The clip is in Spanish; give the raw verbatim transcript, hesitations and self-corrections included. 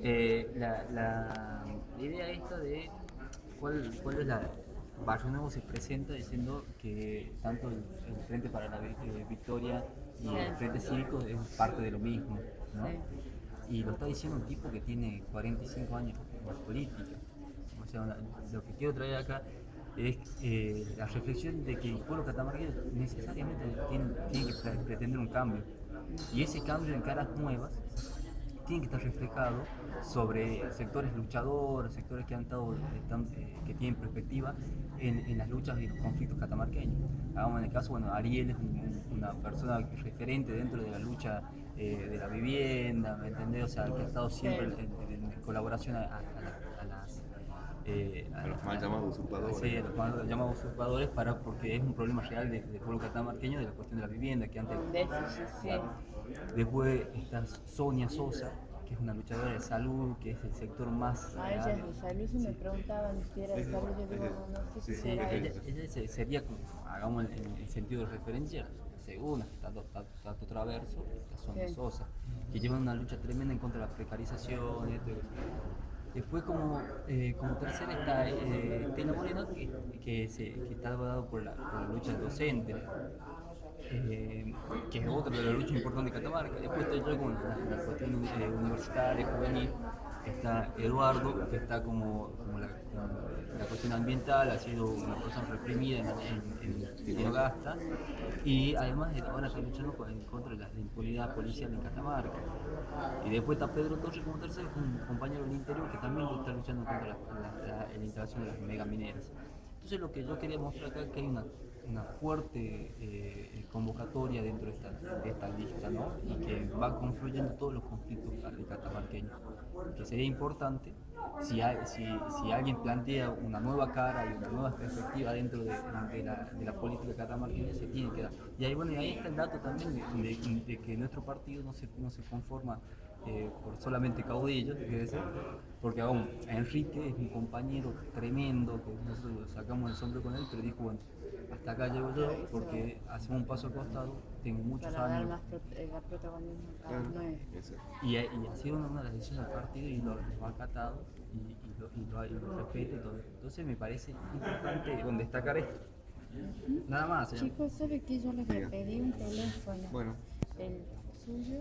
Eh, la, la idea esta de cuál, cuál es la... Barrio Nuevo se presenta diciendo que tanto el, el Frente para la Vi- eh, Victoria y Sí, el Frente Cívico es parte de lo mismo, ¿no? sí, Y lo está diciendo un tipo que tiene cuarenta y cinco años de política. O sea, una- lo que quiero traer acá es eh, la reflexión de que el pueblo catamarqueño necesariamente tiene, tiene que pre- pretender un cambio. Y ese cambio en caras nuevas tiene que estar reflejado sobre sectores luchadores, sectores que han estado, están, eh, que tienen perspectiva en, en, las luchas y los conflictos catamarqueños. Hagamos en el caso, bueno, Ariel es un, un, una persona referente dentro de la lucha eh, de la vivienda, ¿me entendés? O sea, que ha estado siempre sí, en, en, en colaboración a, a, a, la, a las eh, A los a, mal llamados a, usurpadores. sí, a los mal llamados usurpadores para, porque es un problema real del de pueblo catamarqueño de la cuestión de la vivienda que antes un déficit, sí. claro. Después está Sonia Sosa, que es una luchadora de salud, que es el sector más A ella real. es de salud, si me Sí, preguntaban si era de Sí, salud, yo sí, digo, sí, no, no sé si sí, sí, será es ella, ella. ella se- sería, como, hagamos en el sentido de referencia, la segunda, Tato, Tato, Tato Traverso, está Sonia Sí, Sosa, que llevan una lucha tremenda en contra de la precarización. Y esto. Después como, eh, como tercera está eh, Estela Moreno, que, que, se, que está dado por la, por la lucha docente, eh, que es otra de las luchas importantes de Catamarca. Después estoy yo con la, la cuestión eh, universitaria, juvenil. Está Eduardo, que está como, como, la, como la cuestión ambiental, ha sido una persona reprimida en, en, en Tinogasta. Y además ahora está luchando con- en contra de la, la impunidad policial en Catamarca. Y después está Pedro Torres como tercero, que es un compañero del interior que también está luchando contra la, la, la, la instalación de las megamineras. Entonces lo que yo quería mostrar acá es que hay una, una fuerte eh, convocatoria dentro de esta, de esta lista, ¿no? Y que va confluyendo todos los conflictos catamarqueños. Que sería importante si, hay, si, si alguien plantea una nueva cara y una nueva perspectiva dentro de, de, la, de la política catamarqueña, se tiene que dar. Y ahí, bueno, y ahí está el dato también de, de, de que nuestro partido no se, no se conforma eh, por solamente caudillos, porque aún Enrique es un compañero tremendo, que nosotros sacamos el sombrero con él, pero dijo, bueno, hasta acá llego lo yo hizo porque hacemos un paso al costado, tengo muchos para dar años más pro- eh, protagonismo a cada claro, uno de eso. y, ha- y ha sido una de las decisiones del partido y lo, lo ha acatado y, y lo, y lo, y lo respeta y todo. Entonces me parece importante bueno, destacar esto. Nada más, señor. Chicos, ¿sabe qué? Yo les voy a Diga. pedir un teléfono, Bueno. el suyo.